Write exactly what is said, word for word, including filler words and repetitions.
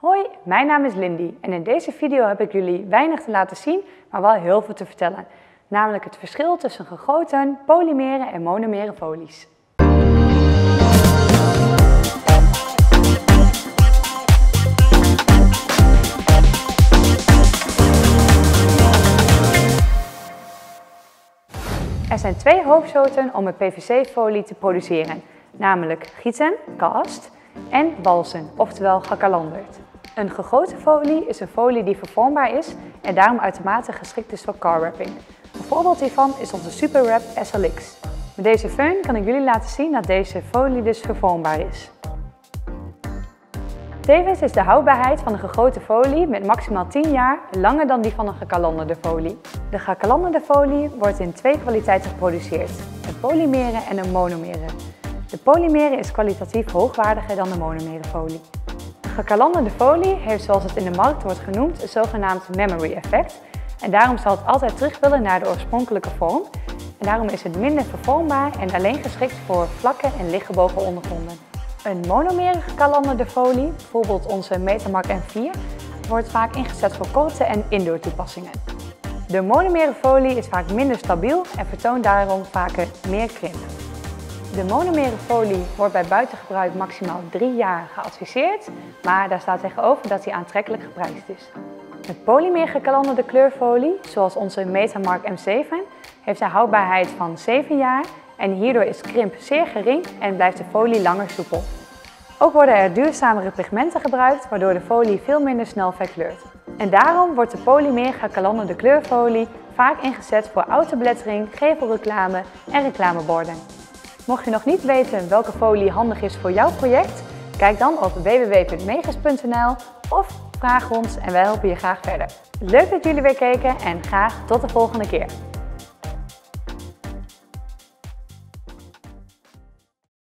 Hoi, mijn naam is Lindy en in deze video heb ik jullie weinig te laten zien, maar wel heel veel te vertellen. Namelijk het verschil tussen gegoten, polymere en monomere folies. Er zijn twee hoofdsoorten om een P V C-folie te produceren, namelijk gieten, cast, en walsen, oftewel gekalenderd. Een gegoten folie is een folie die vervormbaar is en daarom uitermate geschikt is voor car wrapping. Een voorbeeld hiervan is onze Super Wrap S L X. Met deze föhn kan ik jullie laten zien dat deze folie dus vervormbaar is. Tevens is de houdbaarheid van een gegoten folie met maximaal tien jaar langer dan die van een gekalenderde folie. De gekalenderde folie wordt in twee kwaliteiten geproduceerd, een polymere en een monomere. De polymere is kwalitatief hoogwaardiger dan de monomere folie. De gekalenderde folie heeft, zoals het in de markt wordt genoemd, een zogenaamd memory effect. En daarom zal het altijd terug willen naar de oorspronkelijke vorm. En daarom is het minder vervormbaar en alleen geschikt voor vlakke en lichtgebogen ondergronden. Een monomere gekalenderde folie, bijvoorbeeld onze Metamark M vier, wordt vaak ingezet voor korte en indoor toepassingen. De monomere folie is vaak minder stabiel en vertoont daarom vaker meer krimp. De monomere folie wordt bij buitengebruik maximaal drie jaar geadviseerd, maar daar staat tegenover dat die aantrekkelijk geprijsd is. Met polymer gekalenderde kleurfolie, zoals onze Metamark M zeven, heeft een houdbaarheid van zeven jaar en hierdoor is krimp zeer gering en blijft de folie langer soepel. Ook worden er duurzamere pigmenten gebruikt, waardoor de folie veel minder snel verkleurt. En daarom wordt de polymer gekalenderde kleurfolie vaak ingezet voor autobelettering, gevelreclame en reclameborden. Mocht je nog niet weten welke folie handig is voor jouw project, kijk dan op w w w punt megas punt n l of vraag ons en wij helpen je graag verder. Leuk dat jullie weer keken en graag tot de volgende keer.